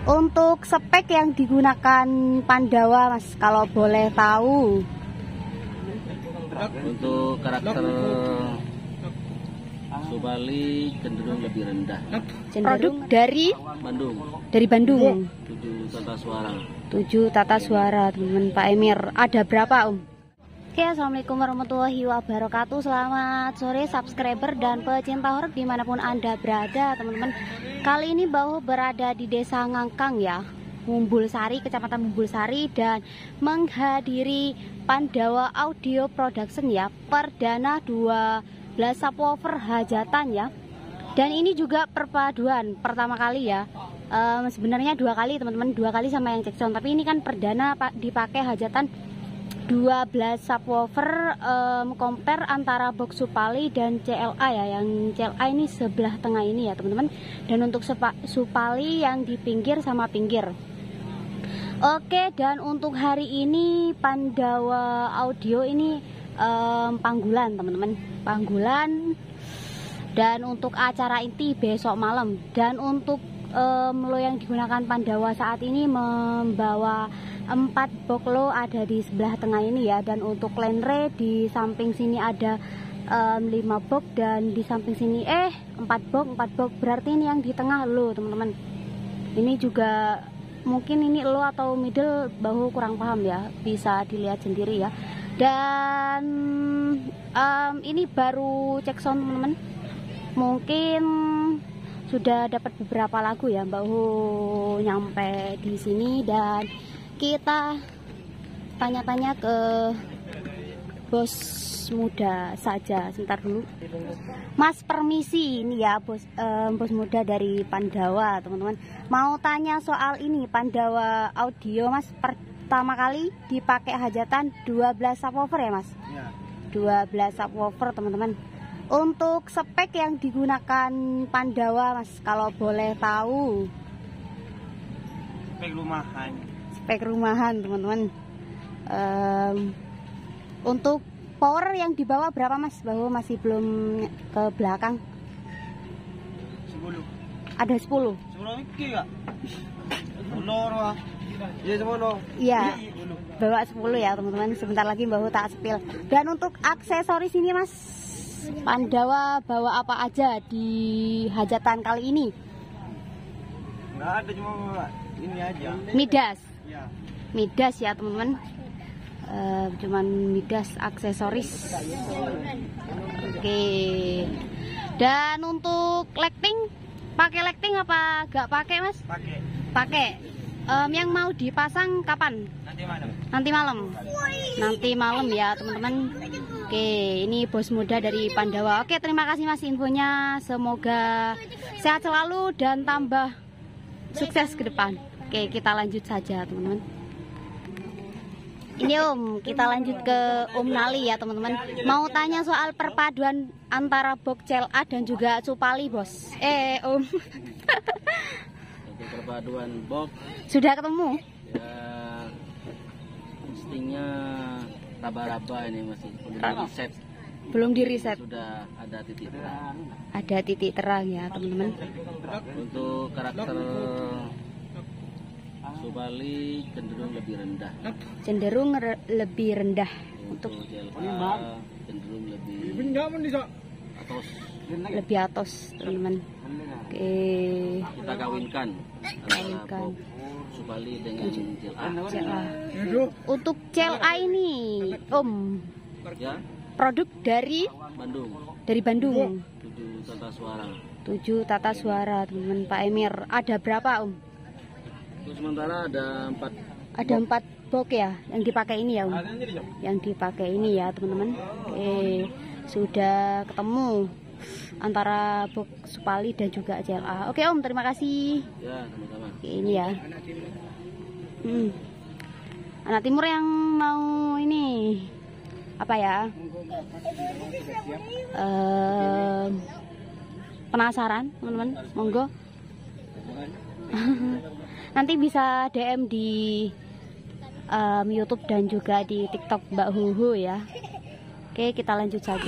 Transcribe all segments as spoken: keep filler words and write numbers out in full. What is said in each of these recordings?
Untuk spek yang digunakan Pandawa, Mas, kalau boleh tahu. Untuk karakter Subali cenderung lebih rendah. Cenderung dari Bandung. dari Bandung. tujuh tata suara. tujuh tata suara, teman Pak Emir. Ada berapa, Om? Oke, assalamualaikum warahmatullahi wabarakatuh. Selamat sore subscriber dan pecinta horor dimanapun Anda berada, teman-teman. Kali ini Bahu berada di Desa Ngangkang ya, Mumbulsari, Kecamatan Mumbulsari, dan menghadiri Pandawa Audio Production ya, perdana dua belas subwoofer hajatan ya. Dan ini juga perpaduan pertama kali ya. Um, sebenarnya dua kali teman-teman, dua kali sama yang cekson, tapi ini kan perdana pak dipakai hajatan dua belas subwoofer, um, compare antara box Supali dan C L A ya. Yang C L A ini sebelah tengah ini ya teman-teman, dan untuk Supali yang di pinggir sama pinggir. Oke, dan untuk hari ini Pandawa Audio ini um, panggulan teman-teman, panggulan. Dan untuk acara inti besok malam. Dan untuk um, lo yang digunakan Pandawa saat ini membawa empat box lo ada di sebelah tengah ini ya. Dan untuk lenre di samping sini ada um, lima box, dan di samping sini eh empat box, empat box berarti ini yang di tengah lo teman-teman. Ini juga mungkin ini lo atau middle, Bahu kurang paham ya, bisa dilihat sendiri ya. Dan um, ini baru cek sound teman-teman, mungkin sudah dapat beberapa lagu ya Bahu nyampe di sini. Dan kita tanya-tanya ke bos muda saja, sebentar dulu Mas, permisi ini ya bos, eh, bos muda dari Pandawa teman-teman, mau tanya soal ini Pandawa Audio Mas. Pertama kali dipakai hajatan dua belas subwoofer ya Mas ya. dua belas subwoofer teman-teman. Untuk spek yang digunakan Pandawa Mas, kalau boleh tahu. Spek rumahan. Spek rumahan teman-teman. Um, untuk power yang dibawa berapa Mas? Bahwa masih belum ke belakang. sepuluh. Ada sepuluh. sepuluh iki enggak? sepuluh roh. Iya sepuluh. Iya. Bawa sepuluh ya teman-teman. Sebentar lagi Bahu tak sepil. Dan untuk aksesoris ini Mas, Pandawa bawa apa aja di hajatan kali ini? Enggak ada, cuma bawa ini aja. Midas. Iya. Midas ya teman-teman. Uh, cuman midas aksesoris. Oke. Dan untuk lighting, pakai lighting apa gak pakai Mas? Pakai. Pakai. Um, yang mau dipasang kapan? Nanti malam. Nanti malam. Nanti malam ya teman-teman. Oke, ini bos muda dari Pandawa. Oke, terima kasih Mas infonya. Semoga sehat selalu dan tambah sukses ke depan. Oke, kita lanjut saja teman-teman. Ini Om, kita lanjut ke Om Nali ya teman-teman. Mau tanya soal perpaduan antara box C L A dan juga Supali bos. Eh Om. Untuk perpaduan box Sudah ketemu? ya, instingnya raba-raba ini masih belum di reset. Belum di reset. Sudah ada titik terang. Ada titik terang ya teman-teman. Untuk karakter Subali cenderung lebih rendah. Cenderung re lebih rendah. Untuk C L A cenderung lebih atos. lebih atos teman-teman. Oke. Kita kawinkan Kawinkan. Subali dengan C L A. C L A. Untuk C L A ini Om, Ya, produk dari Bandung. dari Bandung. tujuh tata suara. tujuh tata suara teman-teman Pak Emir. Ada berapa Om? Untuk sementara ada empat. Ada empat box ya yang dipakai ini ya Om. Yang dipakai ini ya teman-teman. Oke, sudah ketemu antara box Supali dan juga C L A. Oke Om, terima kasih. Ya, sama-sama. Oke, ini ya. Hmm. Anak timur yang mau ini apa ya? Uh, penasaran teman-teman? Monggo. Nanti bisa D M di um, YouTube dan juga di TikTok Mbak Huhu ya. Oke, kita lanjut saja.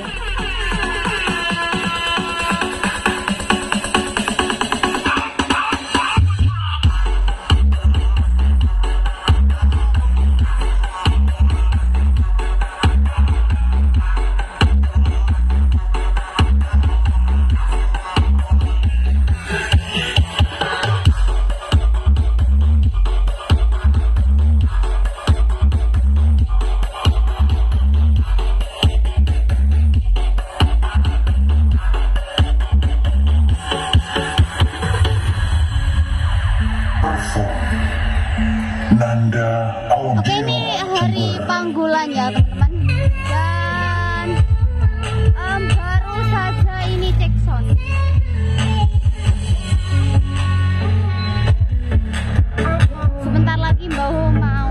Oke, ini hari panggulan ya teman-teman, dan um, baru saja ini cek sound. Sebentar lagi Mbak Ho mau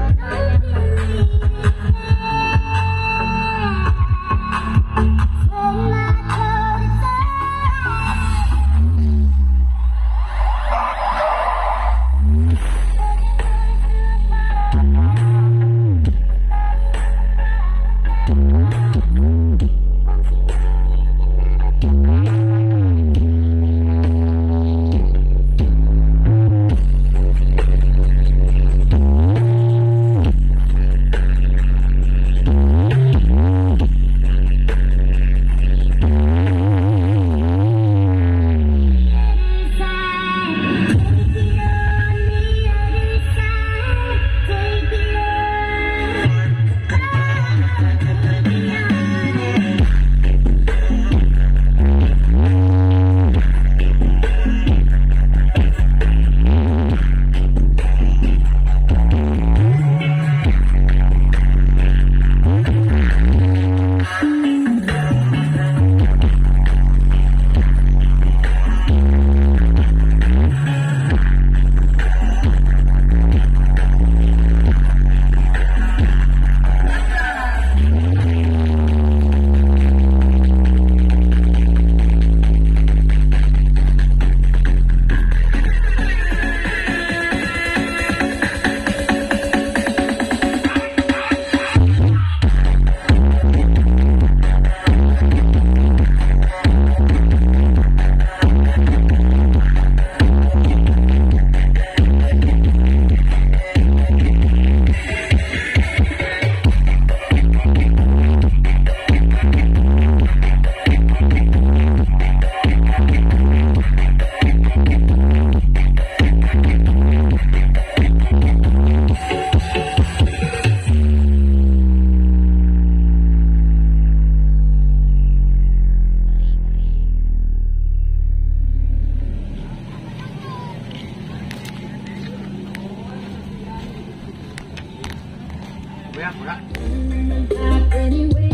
Anyway.